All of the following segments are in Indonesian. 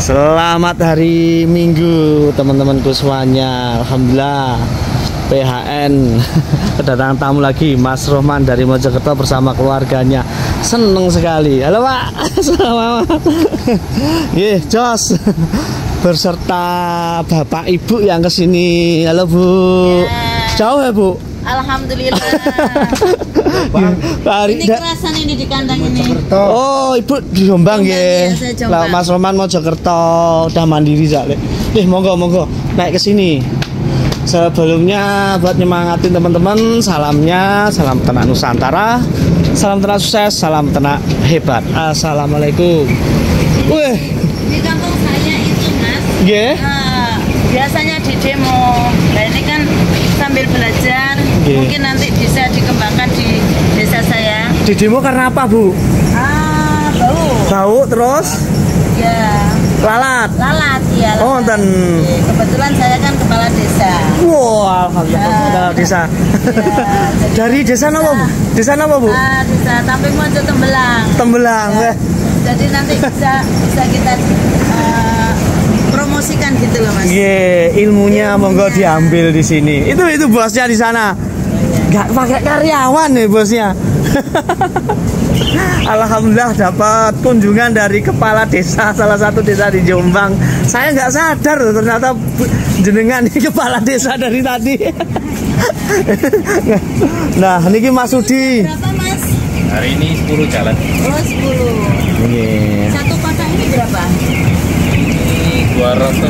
Selamat hari Minggu teman-temanku semuanya. Alhamdulillah PHN kedatangan tamu lagi, Mas Rohman dari Mojokerto bersama keluarganya. Seneng sekali. Halo Pak. Selamat. Nggih, Jos. Berserta Bapak Ibu yang kesini. Halo Bu. Jauh ya Bu? Alhamdulillah. Ini kerasan ini di kandang ini. Oh, Ibu di Jombang ya. Mas Roman Mojokerto udah mandiri soalnya. Monggo naik ke sini. Sebelumnya buat nyemangatin teman-teman, salamnya salam ternak Nusantara, salam ternak sukses, salam ternak hebat. Assalamualaikum. Wih. Di kampung saya itu Mas. Yeah. Biasanya di demo. Nah ini kan sambil belajar, mungkin nanti bisa dikembangkan di desa saya. Di demo karena apa Bu? Bau. Bau terus? Ya. Lalat. Lalat ya. Lalat. Oh, dan kebetulan saya kan kepala desa. Wow, alhamdulillah kepala desa. Ya, dari desa apa Bu? Desa apa Bu? Desa Tamping Mojo Tembelang. Tembelang. Ya. Jadi nanti bisa kita promosikan gitu loh Mas. Ilmunya monggo diambil di sini. Itu bosnya di sana. Nggak pakai karyawan nih bosnya. Alhamdulillah dapat kunjungan dari kepala desa salah satu desa di Jombang. Saya nggak sadar ternyata jenengan ini kepala desa dari tadi. Nah, niki Mas Sudi. Berapa Mas? Hari ini 10 jalan. Oh 10. Satu kotak ini berapa? 200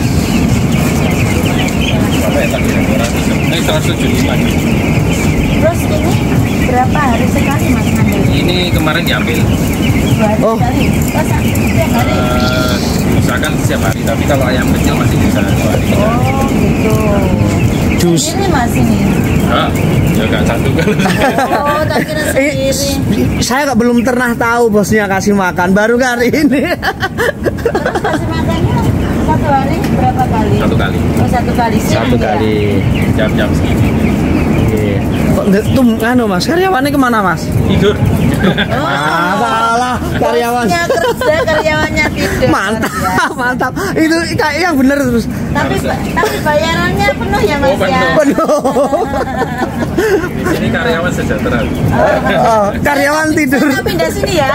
berapa ya tadi? 175. Terus ini berapa hari sekali Mas ngambil? Ini kemarin diambil. 2 hari sekali. Setiap hari? Misalkan setiap hari, tapi kalau ayam kecil masih bisa 2 hari. Oh gitu. Jus. Ini Mas ini? Ya nggak satu kan. Oh tak kira sendiri. Saya belum pernah tahu bosnya kasih makan, baru kali ini. Terus kasih makannya satu hari berapa kali? Satu kali. Oh satu kali. Satu kali. Jam-jam segini. Kok tuh Mas, karyawannya kemana Mas? Tidur. Salah, karyawannya kerja, karyawannya tidur. Mantap. Itu kayak yang bener terus. Tapi bayarannya penuh ya Mas ya? Penuh. Di sini karyawan sejahtera. Karyawan tidur. Saya pindah sini ya.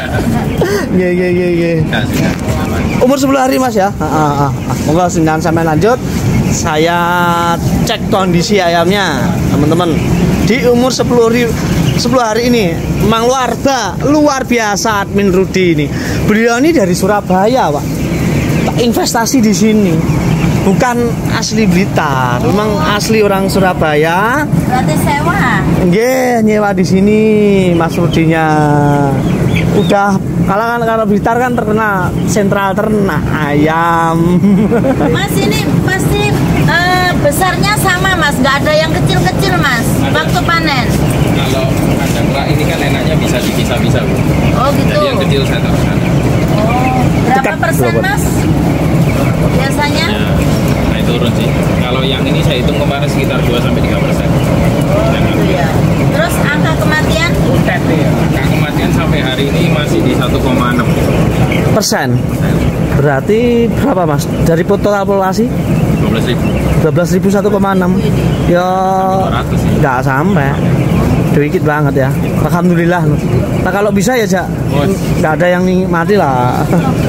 Ye. Umur 10 hari Mas ya? Monggo jangan sampai lanjut. Saya cek kondisi ayamnya, teman-teman. Di umur 10 hari ini memang luar biasa admin Rudi ini. Beliau ini dari Surabaya, Pak. Investasi di sini. Bukan asli Blitar, memang asli orang Surabaya. Berarti sewa. Nyewa di sini Mas Rudinya. Udah kalau Blitar kan terkenal sentral ternak ayam. Mas ini pasti besarnya sama Mas, nggak ada yang kecil-kecil Mas. Waktu panen. Kalau kandang rak ini kan enaknya bisa dipisah-pisah. Oh gitu. Jadi yang kecil saya taruh sana. Oh, berapa persen Mas? Biasanya? Ya, naik turun sih. Kalau yang ini saya hitung kemarin sekitar 2-3%. Oh iya. Terus angka kematian? Angka kematian sampai hari ini masih di 1,6%. Berarti berapa Mas? Dari total populasi? 12.000 1,6. Ya nggak sampai. Dikit banget ya. Alhamdulillah. Nah kalau bisa ya Jak, nggak ada yang mati lah.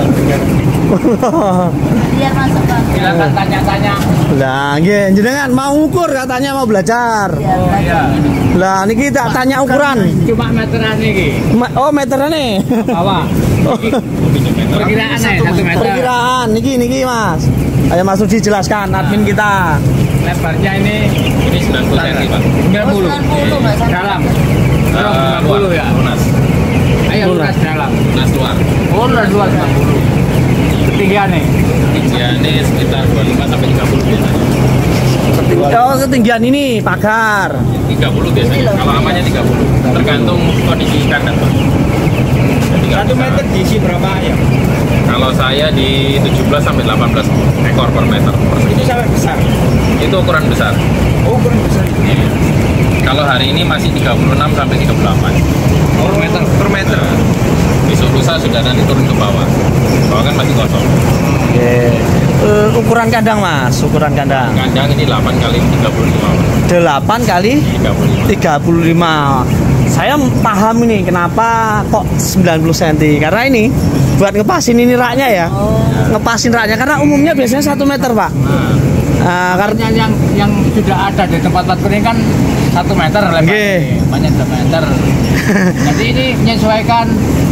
Biar masuk Bang. Silakan tanya-tanya. Lah nggih, jenengan mau ukur katanya mau belajar. Lah niki tak tanya ukuran. Cuma meteran iki. Oh meteran nih. Bawah. Perkiraan 1 meter. Perkiraan niki Mas. Ayo Mas Rudi jelaskan admin kita. Lebarnya ini 90 cm Pak. 90 Mas. Dalam. Luar ya. Lunas. Ayo lunas dalam. Lunas luar. Oh luar 90. Ketinggiannya sekitar 25 sampai 30 biasanya. Oh ketinggian ini pagar 30 biasanya. Kalau amannya 30. Tergantung kondisi kandang Pak. 1 meter diisi berapa ayam? Kalau saya di 17 sampai 18 ekor per meter. Itu sampai besar? Itu ukuran besar. Oh ukuran besar. Iya. Kalau hari ini masih 36 sampai 38. Per meter? Per meter. Besok lusa sudah nanti turun ke bawah. Bawah kan masih kosong. Ukuran kandang Mas, ukuran kandang. Kandang ini 8 kali 35. 8 kali 35. Saya paham ini kenapa kok 90 cm. Karena ini buat ngepasin ini raknya ya. Ngepasin raknya karena umumnya biasanya 1 meter, Pak. Karena yang sudah ada di tempat ini kan 1 meter lebarnya, banyak 2 meter. Jadi ini menyesuaikan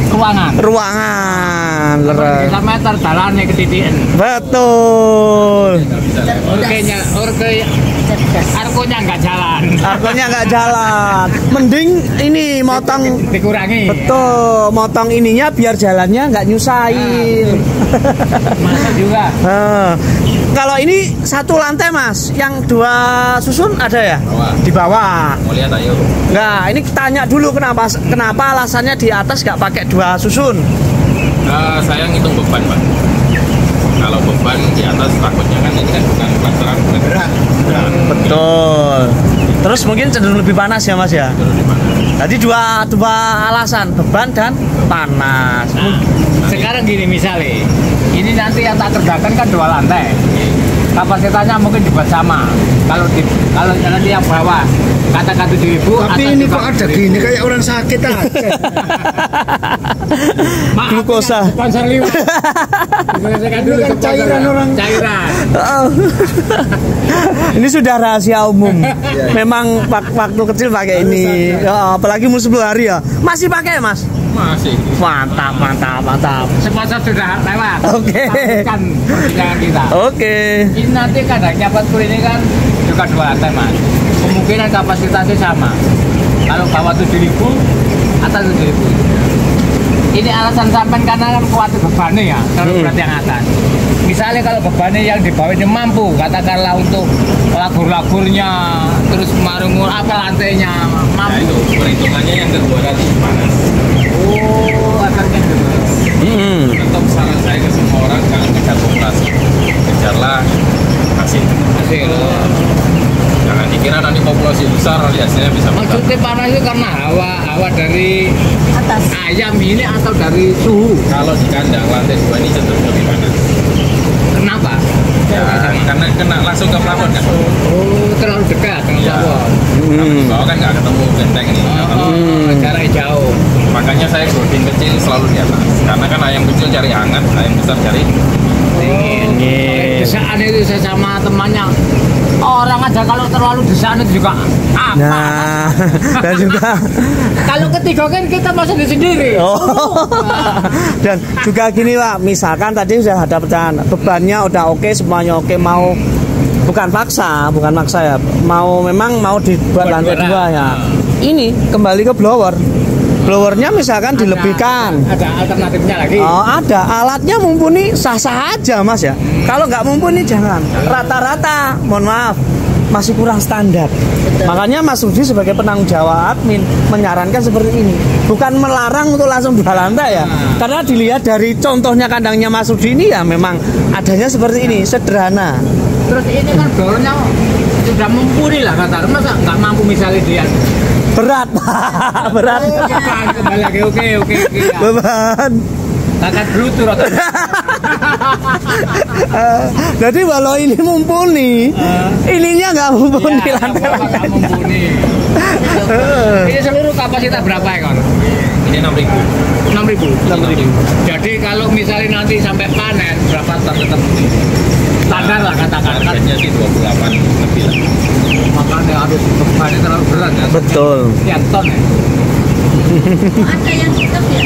ruangan. 1 meter jalannya ke titik. Betul. Argonya nggak jalan. Mending ini motong dikurangi. Betul, motong ininya biar jalannya nggak nyusahin. Masa juga. Kalau ini 1 lantai Mas, yang 2 susun ada ya? Di bawah. Mau lihat ayo. Nah, ini tanya dulu kenapa alasannya di atas nggak pakai 2 susun? Saya ngitung beban, Pak. Kalau beban di atas takutnya kan ini kan bukan pelaksanaan berat. Betul. Terus mungkin cenderung lebih panas ya Mas ya? Jadi dua alasan, beban dan panas. Sekarang gini misalnya, ini nanti yang tak kerjakan kan 2 lantai. Kapasitasnya mungkin dibuat sama. Kalau nanti yang bawah katakan 7.000. Tapi ini kok ada gini kayak orang sakit aja. Glukosa. Sponsor liwat. Ini kan cairan orang. Ini sudah rahasia umum. Memang waktu kecil pakai ini. Apalagi umur 10 hari ya. Masih pakai Mas? Masih. Mantap. Sponsor sudah lewat. Oke. Kan perjalanan kita. Oke. Ini nanti kandangnya Patkur ini kan juga 2 lantai Mas. Kemungkinan kapasitasnya sama. Kalau bawah 7.000, atas 7.000. Ini alasan sampai karena kan khawatir bebannya ya, terlalu berat yang atas. Misalnya kalau bebannya yang di bawah ini mampu, katakanlah untuk lagur-lagurnya, terus marungur apa lantainya mampu. Nah, itu perhitungannya yang kedua tadi panas. Oh, asalnya gitu. Tetap saran saya ke semua orang jangan kejar populasi, kejarlah hasil. Jangan dikira nanti populasi besar nanti hasilnya bisa besar. Maksudnya panas itu karena hawa dari atas ayam ini atau dari suhu? Kalau di kandang lantai 2 ini cenderung lebih panas. Kenapa? Ya, karena kena langsung ke plafon kan. Oh, terlalu dekat dengan plafon. Di bawah kan nggak ketemu genteng ini. Jaraknya jauh. Makanya saya gording kecil selalu di atas. Karena kan ayam kecil cari hangat, ayam besar cari dingin. Desaan itu saya sama temannya. Orang aja kalau terlalu desaan itu juga apa? Nah, dan juga kalau ketiga kan kita masuk sendiri. Dan juga gini Pak, misalkan tadi sudah ada pecahan, bebannya udah oke, semuanya oke, mau bukan maksa ya, memang mau dibuat lantai 2 ya. Ini kembali ke blowernya misalkan dilebihkan. Ada alternatifnya lagi. Ada alatnya mumpuni, sah-sah aja Mas ya. Kalau nggak mumpuni jangan. Rata-rata, mohon maaf, masih kurang standar. Makanya Mas Rudi sebagai penanggung jawab admin menyarankan seperti ini. Bukan melarang untuk langsung 2 lantai ya. Karena dilihat dari contohnya kandangnya Mas Rudi ini ya memang adanya seperti ini, sederhana. Terus ini kan blowernya sudah mumpuni lah kata. Masa nggak mampu misalnya dia berat Pak, berat. Kembali lagi oke ya. Beban. Kakak bluetooth atau jadi walau ini mumpuni, ininya nggak mumpuni lantai. Nggak mumpuni. Ini seluruh kapasitas berapa ekor? ini 6.000. 6.000. Jadi kalau misalnya nanti sampai panen berapa ton tetap standar lah katakan. Harganya sih 28 lebih lah. Makanya harus bebannya terlalu berat ya. Betul. Sekian ton ya. ada yang hitam ya.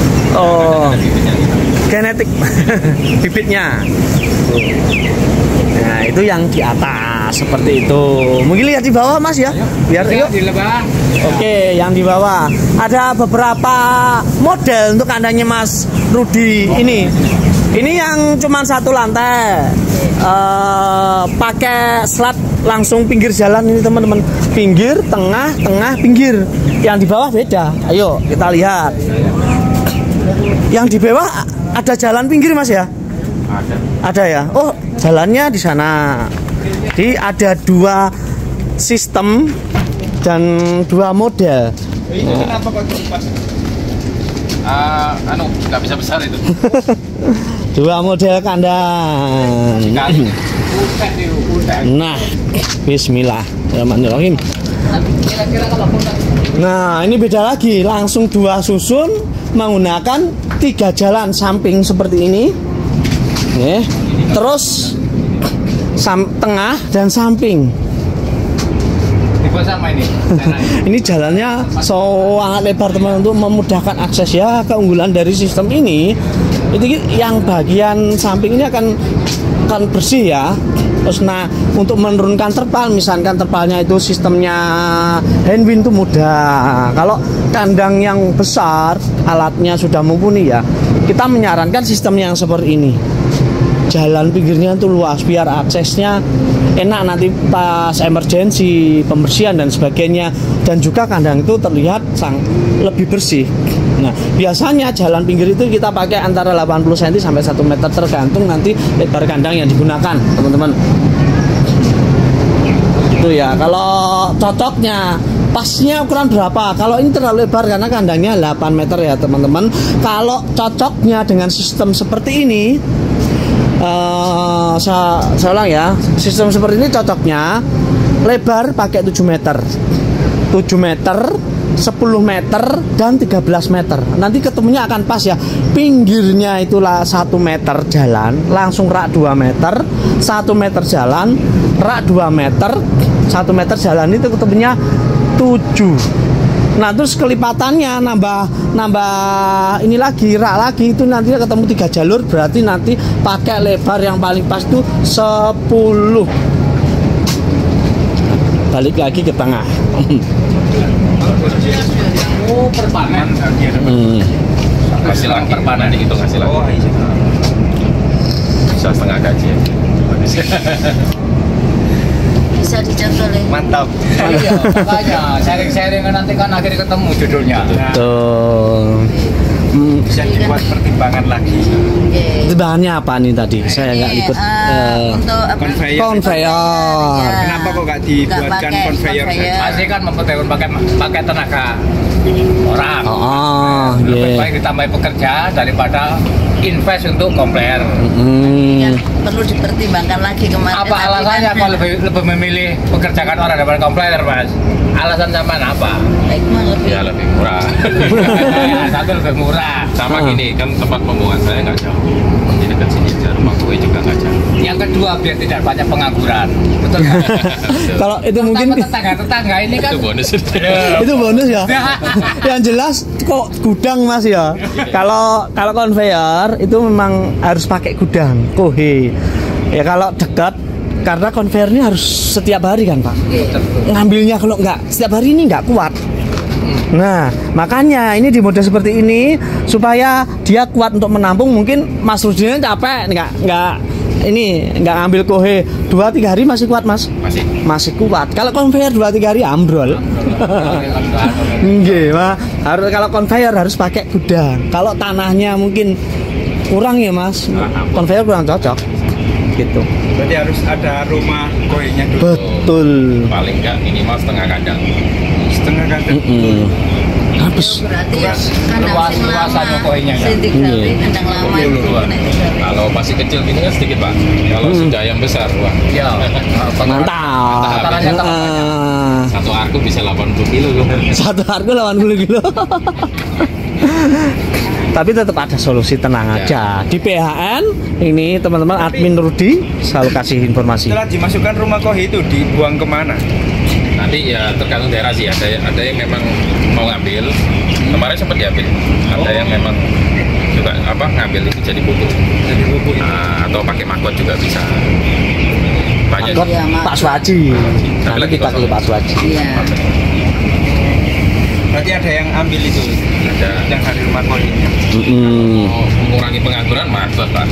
Genetik bibitnya. Nah, itu yang di atas seperti itu. Mungkin lihat di bawah Mas ya. Biar yuk. Di bawah. Oke, yang di bawah. Ada beberapa model untuk kandangnya Mas Rudi ini. Ini yang cuma 1 lantai. Pakai slat langsung pinggir jalan ini teman-teman. Pinggir, tengah, pinggir. Yang di bawah beda. Ayo kita lihat. Yang di bawah ada jalan pinggir Mas ya? Ada ya? Oh, jalannya di sana. Jadi ada 2 sistem dan 2 model. Itu kenapa kok pas? Nggak bisa besar itu. Dua model kandang. Nah, bismillahirrahmanirrahim. Nah, ini beda lagi, langsung dua susun menggunakan 3 jalan samping seperti ini. Terus tengah dan samping. Sama ini. Ini jalannya sangat lebar teman, untuk memudahkan akses ya. Keunggulan dari sistem ini itu yang bagian samping ini akan bersih ya. Terus nah, untuk menurunkan terpal, misalkan terpalnya itu sistemnya handwind itu mudah. Kalau kandang yang besar alatnya sudah mumpuni ya, kita menyarankan sistem yang seperti ini. Jalan pinggirnya itu luas biar aksesnya enak nanti pas emergensi, pembersihan dan sebagainya, dan juga kandang itu terlihat lebih bersih. Nah, biasanya jalan pinggir itu kita pakai antara 80 cm sampai 1 meter tergantung nanti lebar kandang yang digunakan, teman-teman. Itu ya, kalau cocoknya pasnya ukuran berapa? Kalau ini terlalu lebar karena kandangnya 8 meter ya, teman-teman. Kalau cocoknya dengan sistem seperti ini, saya ulang ya, sistem seperti ini cocoknya lebar pakai 7 meter 10 meter dan 13 meter. Nanti ketemunya akan pas ya. Pinggirnya itulah 1 meter jalan, langsung rak 2 meter, 1 meter jalan, rak 2 meter, 1 meter jalan, itu ketemunya 7. Nah, terus kelipatannya nambah ini lagi, rak lagi, itu nanti ketemu 3 jalur, berarti nanti pakai lebar yang paling pas itu 10. Balik lagi ke tengah. Oh, perpanen. Hasil lagi perpanen itu hasil lagi. Bisa setengah gaji ya. Bisa dicontoh. Mantap. Iya, makanya sharing-sharing nanti kan akhirnya ketemu judulnya. Betul. Bisa dibuat pertimbangan lagi. Pertimbangannya apa nih tadi? Saya nggak ikut. Untuk apa? Konveyor. Kenapa kok nggak dibuatkan konveyor? Pasti kan mempertimbangkan pakai tenaga orang. Lebih baik ditambah pekerja daripada invest untuk komplain. Yang perlu dipertimbangkan lagi kemarin. Apa alasannya kok lebih memilih pekerjakan orang daripada komplainer, Mas? Alasan sama apa? Ya lebih murah. Satu lebih murah. Sama gini kan tempat pembuangan saya nggak jauh. Di dekat sini rumah gue juga nggak jauh. Yang kedua biar tidak banyak pengangguran. Betul nggak? Kalau itu mungkin tetangga ini kan Itu bonus. itu bonus ya. Yang jelas kok gudang Mas ya. Kalau konveyor itu memang harus pakai gudang, kohe. Ya kalau dekat, karena konveyor ini harus setiap hari kan Pak. Ngambilnya kalau nggak setiap hari ini nggak kuat. Nah, makanya ini di model seperti ini supaya dia kuat untuk menampung. Mungkin Mas Rudin capek nggak ngambil kohe 2-3 hari masih kuat Mas? Masih kuat. Kalau konveyor 2-3 hari ambrol. Nggih, harus kalau konveyor harus pakai gudang. Kalau tanahnya mungkin kurang ya Mas, konveyor kurang cocok. Gitu. Berarti harus ada rumah kohenya dulu. Betul. Paling nggak minimal setengah kandang. Setengah kandang. Habis. Berarti kandang sing lama. kohenya ya. Kandang lama itu. Kalau masih kecil gini kan sedikit Pak. Kalau sudah yang besar, wah. Iya. Mantap. Satu arku bisa 80 kilo. Satu arku 80 kilo. Tapi tetap ada solusi, tenang aja. Di PHN ini teman-teman admin Rudi selalu kasih informasi. Setelah dimasukkan rumah kohi itu dibuang kemana? Nanti ya tergantung daerah sih. Ada yang memang mau ngambil. Kemarin sempat diambil. Ada yang memang juga ngambil itu jadi pupuk. Jadi pupuk. Nah, atau pakai maggot juga bisa. Banyak. Maggot Pak Suwaji. Tapi lagi kita ke Pak Suwaji. Iya. Berarti ada yang ambil itu, Ada. yang dari rumah kohi. Mau mengurangi pengangguran maggot Pak.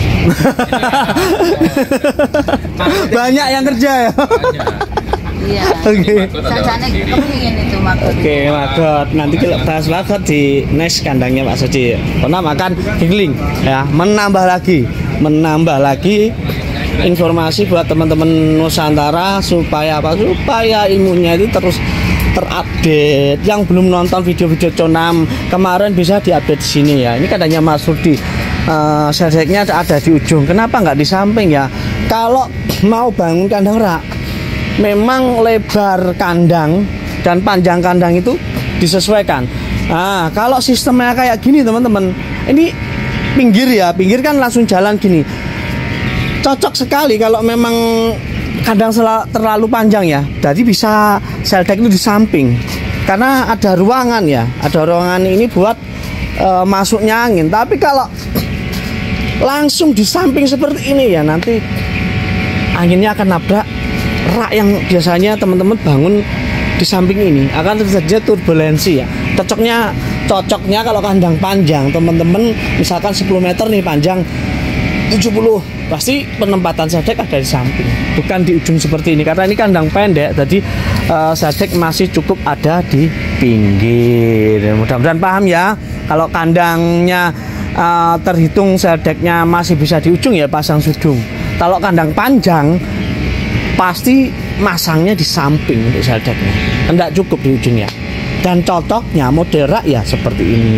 Banyak yang kerja ya. Iya. Oke. Sajane kepengin itu maggot. Oke, maggot. Nanti kita bahas maggot di next kandangnya Pak Suci. Pernah makan giggling ya, menambah lagi informasi buat teman-teman Nusantara supaya apa? Supaya ilmunya itu terus terupdate. Yang belum nonton video-video Conam kemarin bisa diupdate di sini ya. Ini kandangnya Mas Rudi. sedeknya ada di ujung. Kenapa nggak di samping ya? Kalau mau bangun kandang rak, memang lebar kandang dan panjang kandang itu disesuaikan. Nah, kalau sistemnya kayak gini teman-teman, ini pinggir ya, pinggir kan langsung jalan gini. Cocok sekali kalau memang kandang terlalu panjang ya. Jadi bisa seldek itu di samping. Karena ada ruangan ya, ada ruangan ini buat masuknya angin. Tapi kalau langsung di samping seperti ini ya, nanti anginnya akan nabrak rak yang biasanya teman-teman bangun di samping ini, akan terjadi turbulensi ya. Cocoknya kalau kandang panjang teman-teman, misalkan 10 meter nih panjang 70, pasti penempatan sedek ada di samping, bukan di ujung seperti ini. Karena ini kandang pendek, jadi sedek masih cukup ada di pinggir. Mudah-mudahan paham ya. Kalau kandangnya terhitung sedeknya masih bisa di ujung ya pasang sudung. Kalau kandang panjang pasti masangnya di samping untuk sedeknya, tidak cukup di ujungnya. Dan cocoknya model rak ya seperti ini.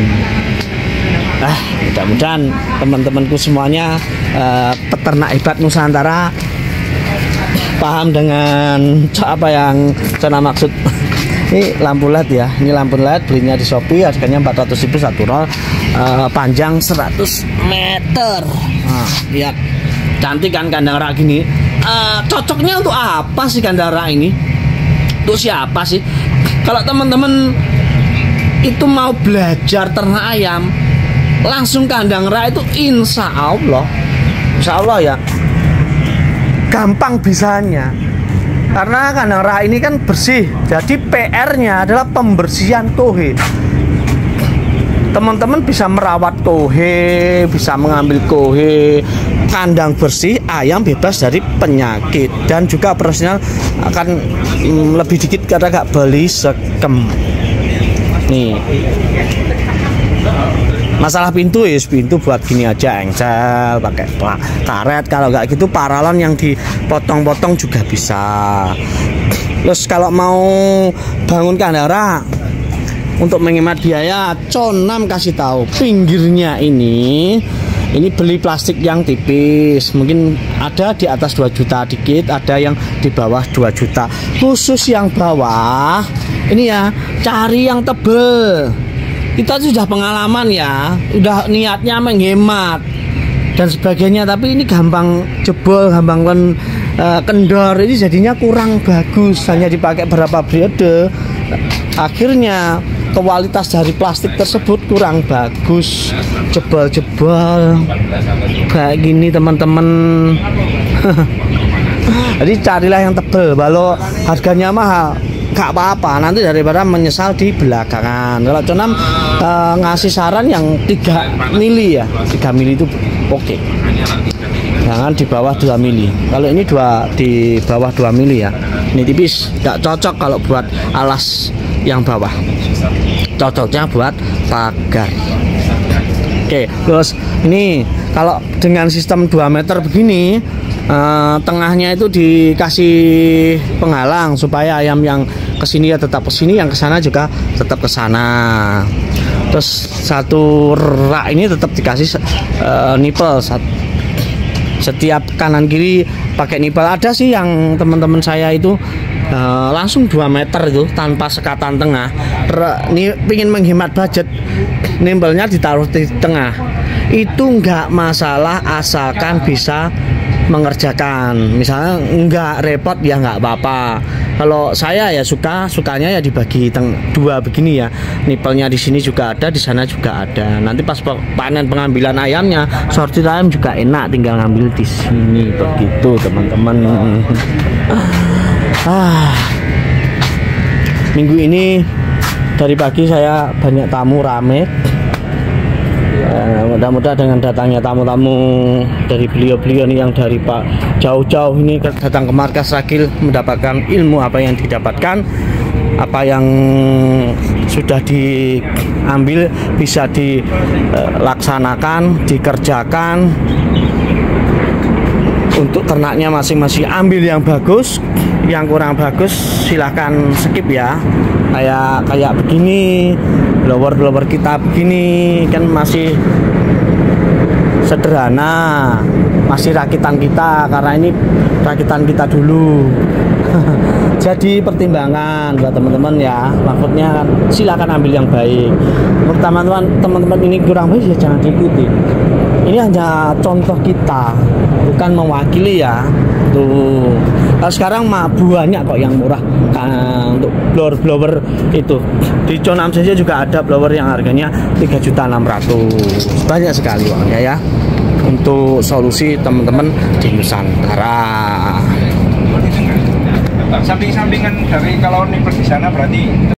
Mudah-mudahan teman-temanku semuanya peternak hebat Nusantara paham dengan apa yang saya maksud. Ini lampu LED ya, ini lampu LED belinya di Shopee, harganya 400.000 satu roll, panjang 100 meter. Nah, lihat cantik kan kandang rak gini. Cocoknya untuk apa sih kandang rak ini? Untuk siapa sih? Kalau teman-teman itu mau belajar ternak ayam, langsung kandang rak itu insya Allah ya gampang bisanya. Karena kandang rak ini kan bersih, jadi PR-nya adalah pembersihan kohe. Teman-teman bisa merawat kohe, bisa mengambil kohe, kandang bersih, ayam bebas dari penyakit, dan juga operasional akan lebih dikit karena gak beli sekem. Nih, masalah pintu ya, pintu buat gini aja, engsel pakai karet. Kalau nggak gitu paralon yang dipotong-potong juga bisa. Terus kalau mau bangun kandang rak untuk menghemat biaya, Conam kasih tahu pinggirnya ini beli plastik yang tipis, mungkin ada di atas 2 juta dikit, ada yang di bawah 2 juta. Khusus yang bawah ini ya, cari yang tebel. Kita sudah pengalaman ya, udah niatnya menghemat dan sebagainya, tapi ini gampang jebol, gampang kendor, ini jadinya kurang bagus. Hanya dipakai berapa periode, akhirnya kualitas dari plastik tersebut kurang bagus, jebol-jebol kayak gini teman-teman. Jadi carilah yang tebel, walau harganya mahal gak apa-apa, nanti daripada menyesal di belakangan. Kalau Conam ngasih saran yang 3 mili ya, 3 mili itu oke. Jangan di bawah 2 mili. Kalau ini di bawah 2 mili ya, ini tipis, gak cocok kalau buat alas yang bawah, cocoknya buat pagar. Oke, terus ini kalau dengan sistem 2 meter begini, tengahnya itu dikasih penghalang supaya ayam yang kesini ya tetap kesini, yang kesana juga tetap kesana. Terus satu rak ini tetap dikasih nipel, setiap kanan kiri pakai nipel. Ada sih yang teman-teman saya itu langsung 2 meter itu tanpa sekatan tengah. Ingin menghemat budget, nimbelnya ditaruh di tengah, itu nggak masalah asalkan bisa mengerjakan. Misalnya nggak repot ya nggak apa-apa. Kalau saya ya sukanya ya dibagi 2 begini ya, nipelnya di sini juga ada, di sana juga ada. Nanti pas panen pengambilan ayamnya, sortir ayam juga enak, tinggal ngambil di sini begitu teman-teman. Minggu ini dari pagi saya banyak tamu, rame. Mudah-mudahan dengan datangnya tamu-tamu dari beliau-beliau ini yang dari jauh-jauh ini datang ke markas Ragil, mendapatkan ilmu apa yang didapatkan, apa yang sudah diambil bisa dilaksanakan, dikerjakan untuk ternaknya masing-masing. Ambil yang bagus, yang kurang bagus silahkan skip ya. Kayak begini, blower kita begini kan masih sederhana, masih rakitan kita, karena ini rakitan kita dulu. Jadi pertimbangan buat teman-teman ya, maksudnya kan silakan ambil yang baik. Menurut teman-teman ini kurang baik ya jangan diikuti. Ini hanya contoh kita, bukan mewakili ya. Tuh, sekarang mah banyak kok yang murah untuk blower itu. Di Conam saja juga ada blower yang harganya 3.600.000. Banyak sekali uangnya ya. Untuk solusi teman-teman di Nusantara. Samping-sampingan dari kalau nipper di sana berarti